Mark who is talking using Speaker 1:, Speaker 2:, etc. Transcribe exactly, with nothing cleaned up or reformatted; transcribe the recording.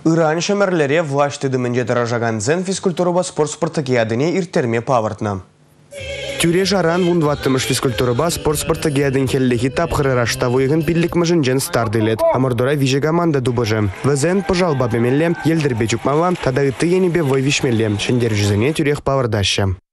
Speaker 1: Иран шөмерлере влашты дымынже дыражаган зен физкультураба спорт спартакиадыне иртерме павыртна. Тюре жаран вундваттымыш физкультураба спорт спартакиадын келлехи тапхыры раштавыйгын пиллик мыжынжен стардылет. Амардора виже команда дубыжы. Везен пожалба бемелле, елдербе чукмала, тада ыты енебе вой вишмелле. Шендер жүзіне тюрех павырдаща.